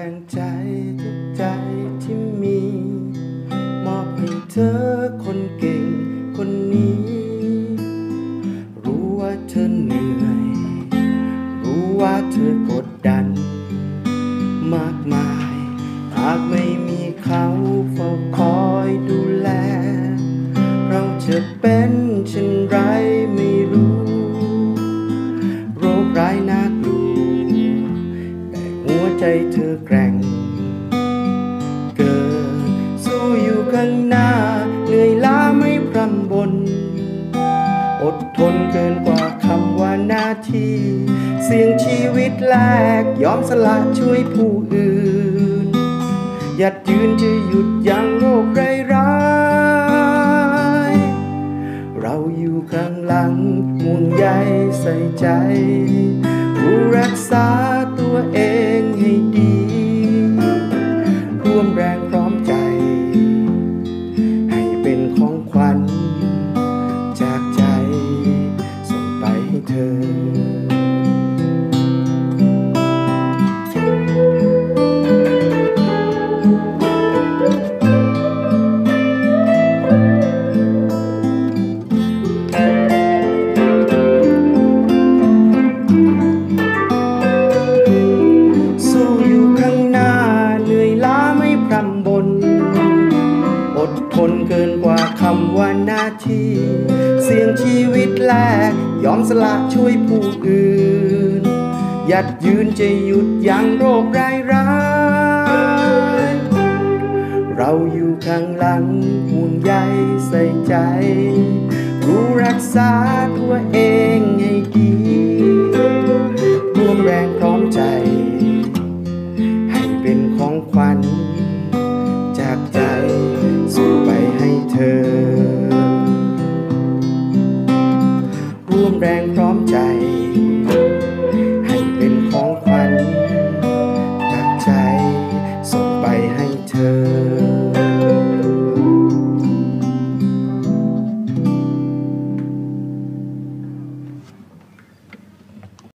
งใจทุกใจที่มีมอบให้เธอคนเก่งคนนี้รู้ว่าเธอเหนื่อยรู้ว่าเธอกดดันมากมายหากไม่มีเขาเฝ้าคอยดูแลเราจะเป็นเช่นไรไม่รู้โรคร้ายน่ากลัวแต่หัวใจเธอแกร่งเกิดสู้อยู่ข้างหน้าเหนื่อยล้าไม่พร่ำบ่นอดทนเกินกว่าคำว่าหน้าที่เสี่ยงชีวิตแลกยอมสละช่วยผู้อื่นหยัดยืนจะหยุดยั้งโรคร้ายเราอยู่ข้างหลังห่วงใยใส่ใจรู้รักษาตัวเองให้ดีร่วมแรงพร้อมใจให้เป็นของขวัญจากใจส่งไปให้เธออดทนเกินกว่าคำว่าหน้าที่เสี่ยงชีวิตแลกยอมสละช่วยผู้อื่นหยัดยืนจะหยุดยั้งโรคร้ายเราอยู่ข้างหลังห่วงใยใส่ใจรู้รักษาตัวเองให้ดีร่วมแรงพร้อมใจให้เป็นของขวัญจากใจส่งไปให้เธอร่วมแรง